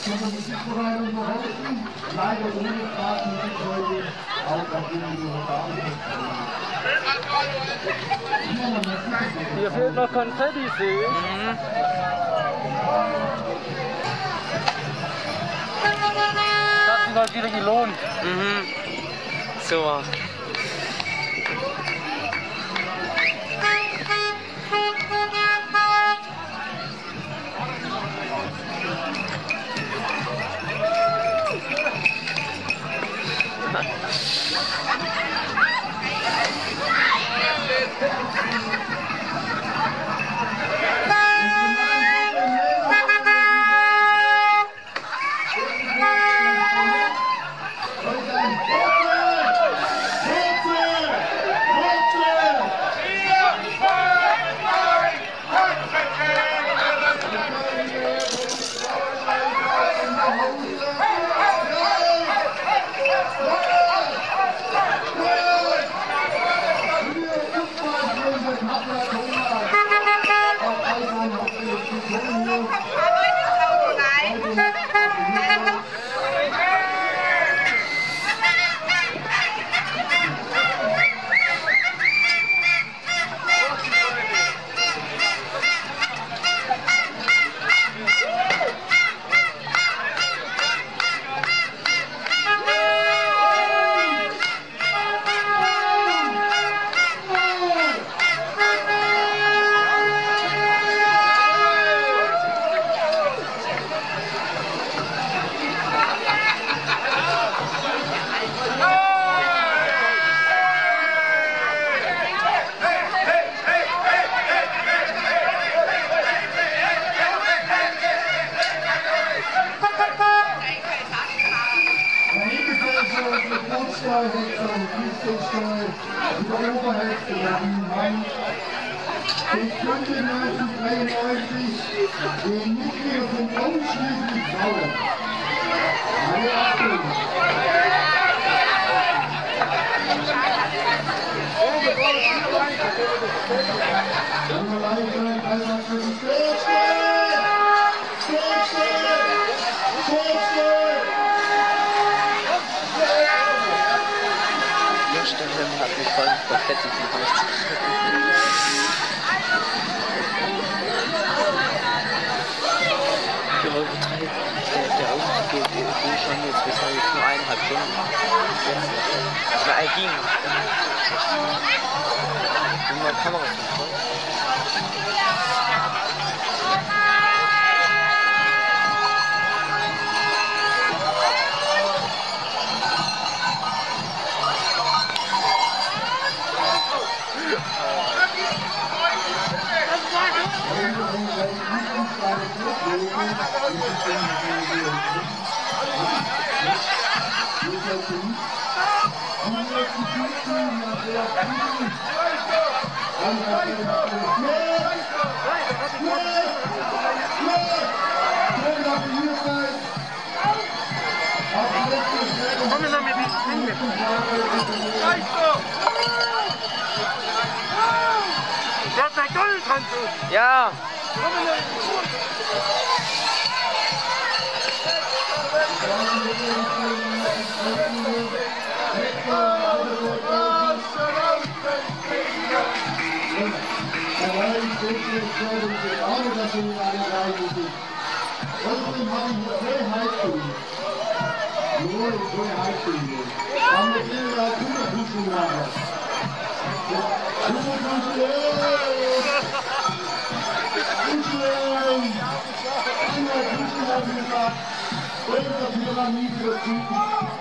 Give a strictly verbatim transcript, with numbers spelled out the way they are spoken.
Hier fehlt noch Konfetti, sehe ich. Mhm. Das hat sich heute wieder gelohnt. Mhm. So was. Bis neunzehnhundertdreiundneunzig die Mitglieder sind ausschließlich Frauen. Alle Achtung! Stefan hat mich voll verfettigt gemacht. Ja, übertreibt. Der, der Aufstieg geht, geht schon jetzt bisher jetzt nur eineinhalb Stunden. Ja, er ging. Und meine Kamera ist nicht voll. Ja. Pyramide